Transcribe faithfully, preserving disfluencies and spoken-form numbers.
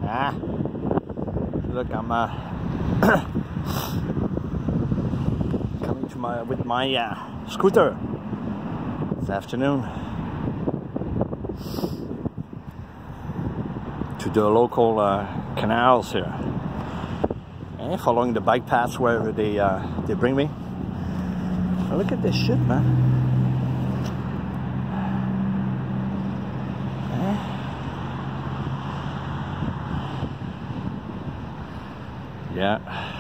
Ah, look, I'm uh, coming to my with my uh, scooter this afternoon to the local uh, canals here, and following the bike paths wherever they uh, they bring me. Oh, look at this shit, man. Yeah.